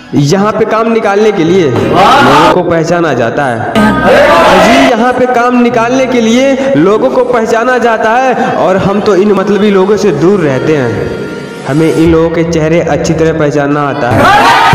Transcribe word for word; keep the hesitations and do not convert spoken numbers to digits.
यहाँ पे काम निकालने के लिए लोगों को पहचाना जाता है जी, यहाँ पे काम निकालने के लिए लोगों को पहचाना जाता है। और हम तो इन मतलबी लोगों से दूर रहते हैं, हमें इन लोगों के चेहरे अच्छी तरह पहचानना आता है।